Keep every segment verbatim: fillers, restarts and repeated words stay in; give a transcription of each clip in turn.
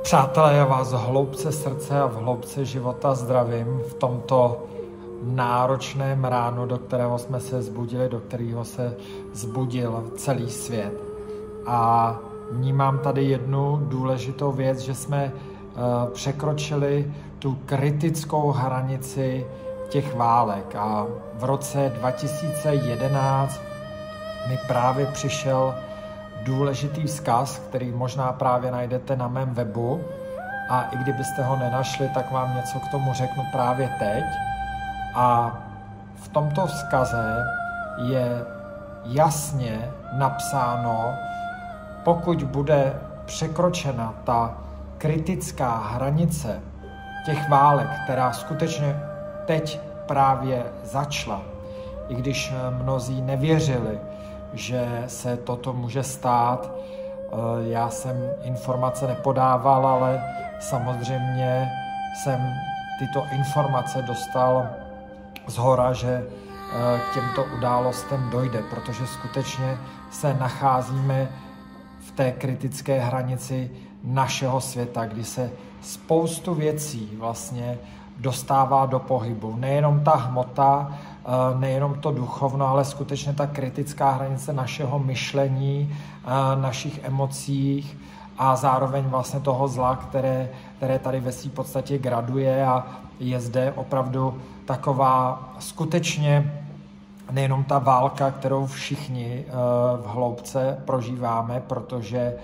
Přátelé, já vás v hloubce srdce a v hloubce života zdravím v tomto náročném ránu, do kterého jsme se zbudili, do kterého se zbudil celý svět. A vnímám tady jednu důležitou věc, že jsme uh, překročili tu kritickou hranici těch válek. A v roce dva tisíce jedenáct mi právě přišel důležitý vzkaz, který možná právě najdete na mém webu, a i kdybyste ho nenašli, tak vám něco k tomu řeknu právě teď. A v tomto vzkaze je jasně napsáno, pokud bude překročena ta kritická hranice těch válek, která skutečně teď právě začala, i když mnozí nevěřili, že se toto může stát. Já jsem informace nepodával, ale samozřejmě jsem tyto informace dostal zhora, že k těmto událostem dojde, protože skutečně se nacházíme v té kritické hranici našeho světa, kdy se spoustu věcí vlastně dostává do pohybu. Nejenom ta hmota, nejenom to duchovno, ale skutečně ta kritická hranice našeho myšlení, našich emocích a zároveň vlastně toho zla, které, které tady ve své podstatě graduje, a je zde opravdu taková skutečně nejenom ta válka, kterou všichni v hloubce prožíváme, protože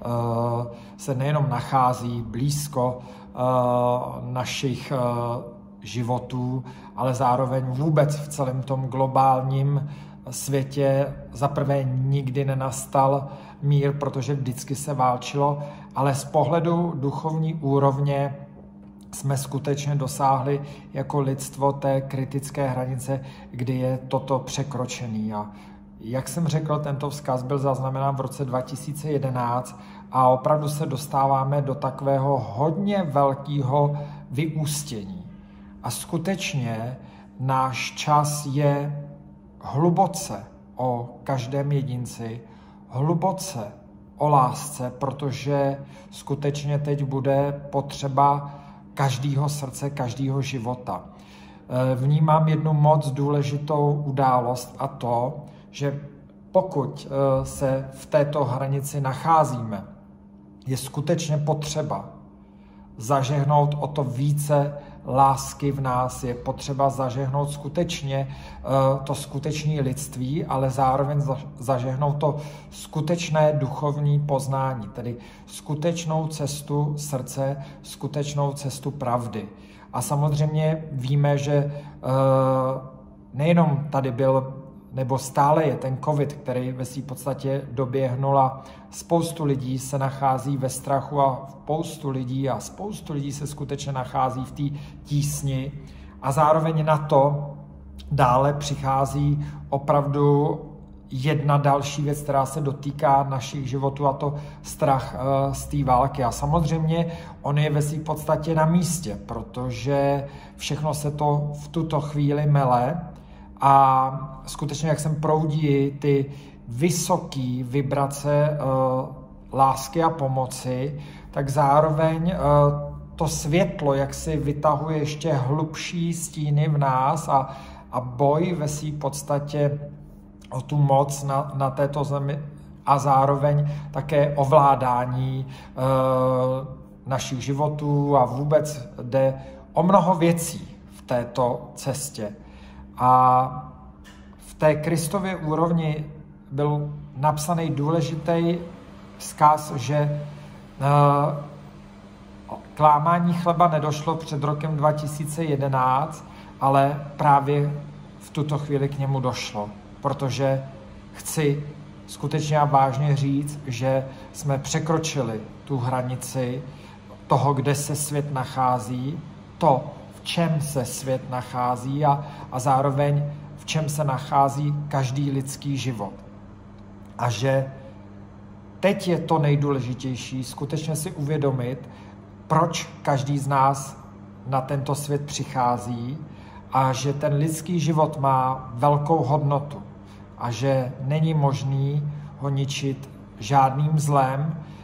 se nejenom nachází blízko našich životů, ale zároveň vůbec v celém tom globálním světě zaprvé nikdy nenastal mír, protože vždycky se válčilo, ale z pohledu duchovní úrovně jsme skutečně dosáhli jako lidstvo té kritické hranice, kdy je toto překročený. A jak jsem řekl, tento vzkaz byl zaznamenán v roce dva tisíce jedenáct a opravdu se dostáváme do takového hodně velkého vyústění. A skutečně náš čas je hluboce o každém jedinci, hluboce o lásce, protože skutečně teď bude potřeba každého srdce, každého života. Vnímám jednu moc důležitou událost, a to, že pokud se v této hranici nacházíme, je skutečně potřeba zažehnout o to více lásky v nás, je potřeba zažehnout skutečně to skutečné lidství, ale zároveň zažehnout to skutečné duchovní poznání, tedy skutečnou cestu srdce, skutečnou cestu pravdy. A samozřejmě víme, že nejenom tady byl, nebo stále je ten covid, který ve své podstatě doběhnul, a spoustu lidí se nachází ve strachu a spoustu lidí a spoustu lidí se skutečně nachází v té tísni, a zároveň na to dále přichází opravdu jedna další věc, která se dotýká našich životů, a to strach z té války. A samozřejmě on je ve své podstatě na místě, protože všechno se to v tuto chvíli mele. A skutečně, jak sem proudí ty vysoké vibrace uh, lásky a pomoci, tak zároveň uh, to světlo, jak si vytahuje ještě hlubší stíny v nás, a, a boj ve své podstatě o tu moc na, na této zemi, a zároveň také ovládání uh, našich životů, a vůbec jde o mnoho věcí v této cestě. A v té Kristově úrovni byl napsaný důležitý vzkaz, že k lámání chleba nedošlo před rokem dva tisíce jedenáct, ale právě v tuto chvíli k němu došlo, protože chci skutečně a vážně říct, že jsme překročili tu hranici toho, kde se svět nachází, to, v čem se svět nachází, a, a zároveň v čem se nachází každý lidský život. A že teď je to nejdůležitější skutečně si uvědomit, proč každý z nás na tento svět přichází, a že ten lidský život má velkou hodnotu a že není možný ho ničit žádným zlem,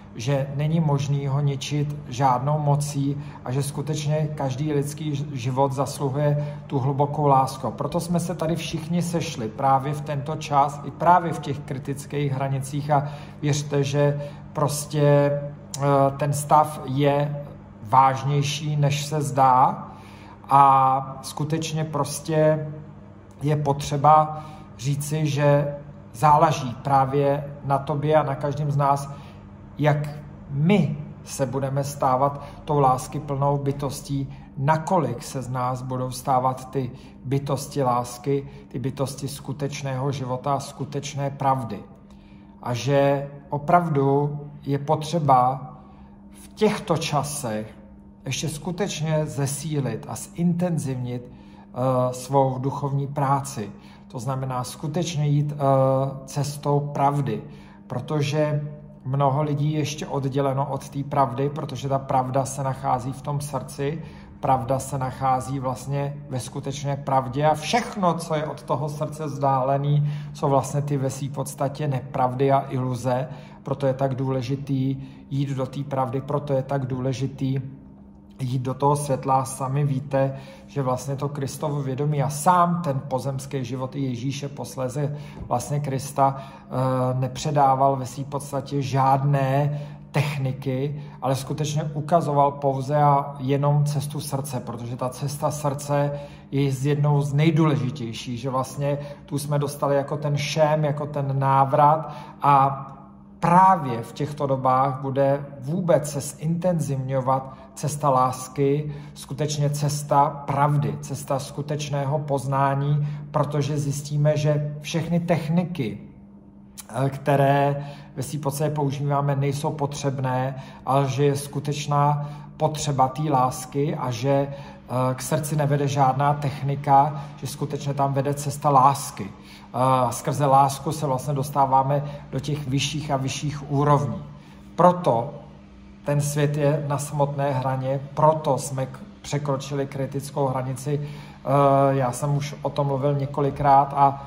že není možný ho ničit žádnou mocí a že skutečně každý lidský život zasluhuje tu hlubokou lásku. Proto jsme se tady všichni sešli právě v tento čas i právě v těch kritických hranicích a věřte, že prostě ten stav je vážnější, než se zdá a skutečně prostě je potřeba říci, že záleží právě na tobě a na každém z nás, jak my se budeme stávat tou láskyplnou bytostí, nakolik se z nás budou stávat ty bytosti lásky, ty bytosti skutečného života, skutečné pravdy. A že opravdu je potřeba v těchto časech ještě skutečně zesílit a zintenzivnit uh, svou duchovní práci. To znamená skutečně jít uh, cestou pravdy, protože mnoho lidí je ještě odděleno od té pravdy, protože ta pravda se nachází v tom srdci, pravda se nachází vlastně ve skutečné pravdě a všechno, co je od toho srdce vzdálený, jsou vlastně ty ve své podstatě nepravdy a iluze, proto je tak důležitý jít do té pravdy, proto je tak důležitý jít do toho světla. Sami víte, že vlastně to Kristovo vědomí a sám ten pozemský život i Ježíše posléze vlastně Krista nepředával ve své podstatě žádné techniky, ale skutečně ukazoval pouze a jenom cestu srdce, protože ta cesta srdce je jednou z nejdůležitějších, že vlastně tu jsme dostali jako ten šém, jako ten návrat a právě v těchto dobách bude vůbec se zintenzivňovat cesta lásky, skutečně cesta pravdy, cesta skutečného poznání, protože zjistíme, že všechny techniky, které ve své podstatě používáme, nejsou potřebné, ale že je skutečná potřeba té lásky a že k srdci nevede žádná technika, že skutečně tam vede cesta lásky. Skrze lásku se vlastně dostáváme do těch vyšších a vyšších úrovní. Proto ten svět je na samotné hraně, proto jsme překročili kritickou hranici. Já jsem už o tom mluvil několikrát a,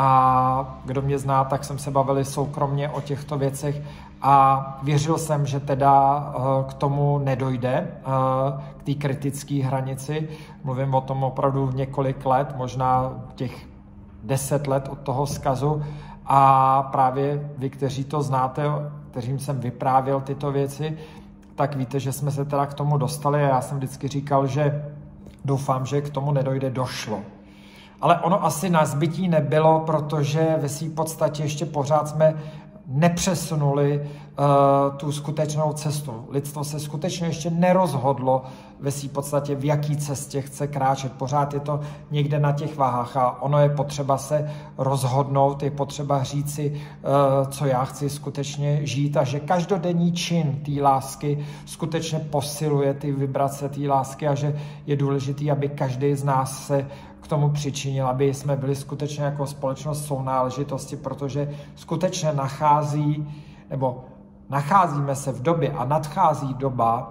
a kdo mě zná, tak jsem se bavili soukromně o těchto věcech a věřil jsem, že teda k tomu nedojde, k té kritické hranici. Mluvím o tom opravdu několik let, možná těch deset let od toho zkazu a právě vy, kteří to znáte, kterým jsem vyprávěl tyto věci, tak víte, že jsme se teda k tomu dostali a já jsem vždycky říkal, že doufám, že k tomu nedojde, došlo. Ale ono asi na zbytí nebylo, protože ve své podstatě ještě pořád jsme nepřesunuli uh, tu skutečnou cestu. Lidstvo se skutečně ještě nerozhodlo ve své podstatě, v jaký cestě chce kráčet. Pořád je to někde na těch váhách a ono je potřeba se rozhodnout, je potřeba říci, uh, co já chci skutečně žít a že každodenní čin té lásky skutečně posiluje ty vibrace té lásky a že je důležitý, aby každý z nás se k tomu přičinil, aby jsme byli skutečně jako společnost sounáležitosti, protože skutečně nachází, nebo nacházíme se v době a nadchází doba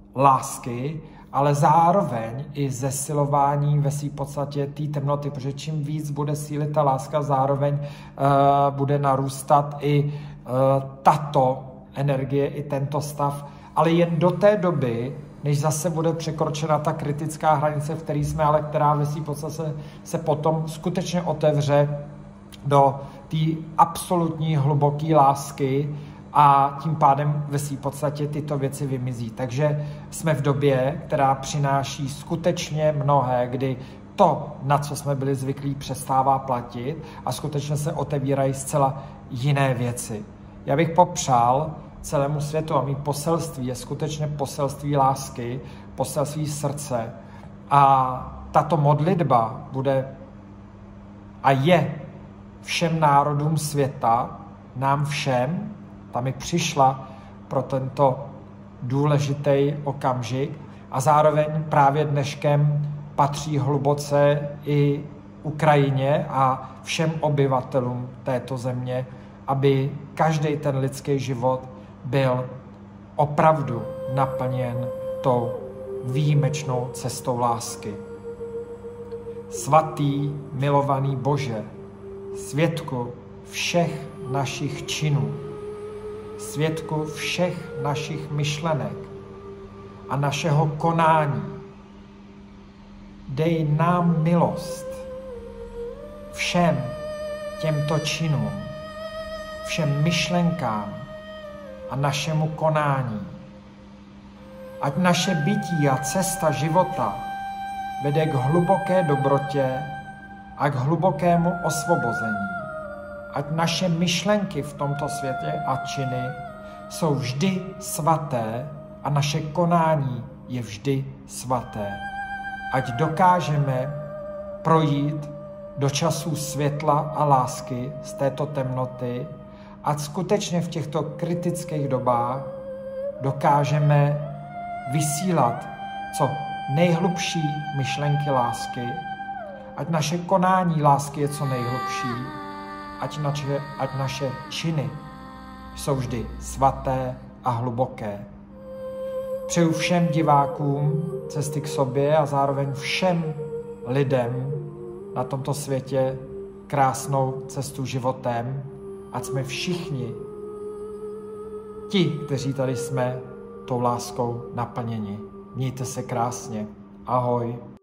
lásky, ale zároveň i zesilování ve své podstatě té temnoty, protože čím víc bude sílit ta láska, zároveň uh, bude narůstat i uh, tato energie, i tento stav, ale jen do té doby, než zase bude překročena ta kritická hranice, v které jsme, ale která ve své podstatě se, se potom skutečně otevře do té absolutní hluboké lásky a tím pádem ve své podstatě tyto věci vymizí. Takže jsme v době, která přináší skutečně mnohé, kdy to, na co jsme byli zvyklí, přestává platit a skutečně se otevírají zcela jiné věci. Já bych popřál celému světu a mý poselství je skutečně poselství lásky, poselství srdce a tato modlitba bude a je všem národům světa, nám všem, ta mi přišla pro tento důležitý okamžik a zároveň právě dneškem patří hluboce i Ukrajině a všem obyvatelům této země, aby každý ten lidský život byl opravdu naplněn tou výjimečnou cestou lásky. Svatý, milovaný Bože, svědku všech našich činů, svědku všech našich myšlenek a našeho konání. Dej nám milost všem těmto činům, všem myšlenkám a našemu konání. Ať naše bytí a cesta života vede k hluboké dobrotě a k hlubokému osvobození. Ať naše myšlenky v tomto světě a činy jsou vždy svaté a naše konání je vždy svaté. Ať dokážeme projít do časů světla a lásky z této temnoty, ať skutečně v těchto kritických dobách dokážeme vysílat co nejhlubší myšlenky lásky, ať naše konání lásky je co nejhlubší, ať naše, ať naše činy jsou vždy svaté a hluboké. Přeju všem divákům cesty k sobě a zároveň všem lidem na tomto světě krásnou cestu životem, ať jsme všichni ti, kteří tady jsme, tou láskou naplněni. Mějte se krásně. Ahoj.